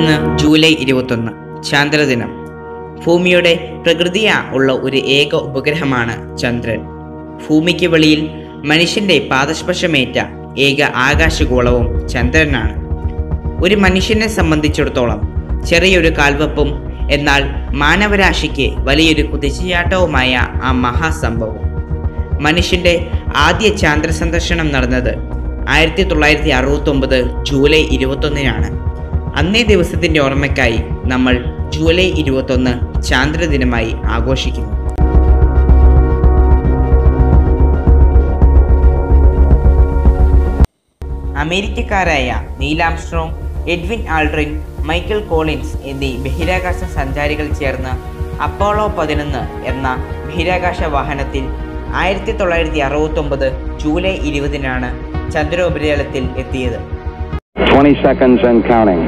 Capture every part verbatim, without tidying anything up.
ഇന്ന് ജൂലൈ ഇരുപത്തൊന്ന് ചാന്ദ്രദിനം. ഭൂമിയുടെ പ്രകൃതിയാ ഉള്ള ഒരു ഏക ഉപഗ്രഹമാണ് ചന്ദ്രൻ. ഭൂമിക്ക് വെളിയിൽ മനുഷ്യന്റെ പാദസ്പർശമേറ്റ ഏക ആകാശഗോളവും ചന്ദ്രനാണ്. ഒരു മനുഷ്യനെ സംബന്ധിച്ചിടത്തോളം ചെറിയൊരു കാൽവെപ്പും എന്നാൽ മാനവരാശിക്ക് വലിയൊരു കുതിച്ചുചാട്ടവുമായ ആ മഹാസംഭവം. മനുഷ്യന്റെ ആദ്യ ചാന്ദ്ര സന്ദർശനം നടന്നത് ആയിരത്തി തൊള്ളായിരത്തി അറുപത്തി ഒമ്പത് ജൂലൈ ഇരുപത്തൊന്നിനാണ്. അന്നേ ദിവസത്തിന്റെ ഓർമ്മയ്ക്കായി നമ്മൾ ജൂലൈ ഇരുപത്തൊന്ന് ചാന്ദ്രദിനമായി ആഘോഷിക്കുന്നു. അമേരിക്കക്കാരായ Neil Armstrong, Edwin Aldrin, Michael Collins എന്നീ ബഹിരാകാശ സഞ്ചാരികൾ ചേർന്ന് അപ്പോളോ പതിനൊന്ന് എന്ന ബഹിരാകാശ വാഹനത്തിൽ ആയിരത്തി തൊള്ളായിരത്തി അറുപത്തി ഒമ്പത് ജൂലൈ ഇരുപതിനാണ് ചന്ദ്രോപരിതലത്തിൽ എത്തിയത്. twenty seconds and counting.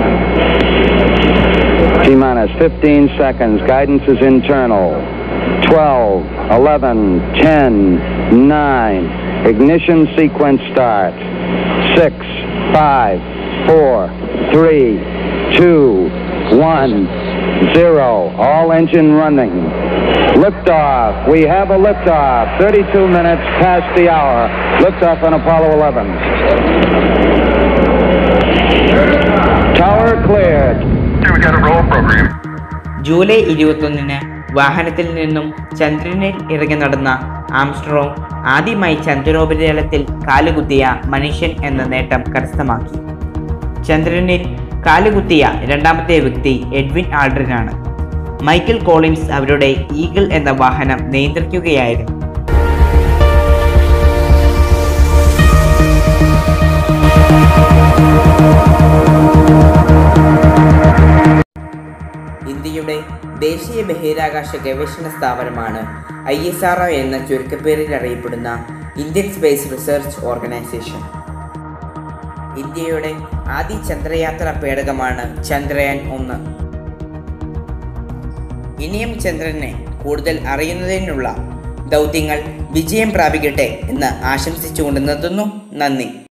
T-minus fifteen seconds. Guidance is internal. twelve, eleven, ten, nine. Ignition sequence start. six, five, four, three, two, one, zero. All engine running. Liftoff. We have a liftoff. thirty-two minutes past the hour. Liftoff on Apollo eleven. Tower cleared. We got a roll program. July ഇരുപത്തൊന്നിന് വാഹനത്തിൽ നിന്നും ചന്ദ്രനിൽ ഇറങ്ങി നടന്ന Armstrong ആദ്യമായി ചന്ദ്രോപരിതലത്തിൽ കാലുകുത്തിയ മനുഷ്യൻ എന്ന നേട്ടം കരസ്ഥമാക്കി. ചന്ദ്രനിൽ കാലുകുത്തിയ രണ്ടാമത്തെ വ്യക്തി എഡ്വിൻ ആൾഡ്രിനാണ്. മൈക്കൽ കോളിൻസ് അവരുടെ ഈഗിൾ എന്ന വാഹനം നിയന്ത്രിക്കുകയായിരുന്നു. ഇന്ത്യയുടെ ദേശീയ ബഹിരാകാശ ഗവേഷണ സ്ഥാപനമാണ് ഐ എസ് ആർ ഒ എന്ന ചുരുക്കപ്പേരിൽ അറിയപ്പെടുന്ന ഇന്ത്യൻ സ്പേസ് റിസർച്ച് ഓർഗനൈസേഷൻ. ഇന്ത്യയുടെ ആദ്യ ചന്ദ്രയാത്രാ പേടകമാണ് ചന്ദ്രയാൻ ഒന്ന്. ഇനിയും ചന്ദ്രനെ കൂടുതൽ അറിയുന്നതിനുള്ള ദൗത്യങ്ങൾ വിജയം പ്രാപിക്കട്ടെ എന്ന് ആശംസിച്ചുകൊണ്ട് നിർത്തുന്നു. നന്ദി.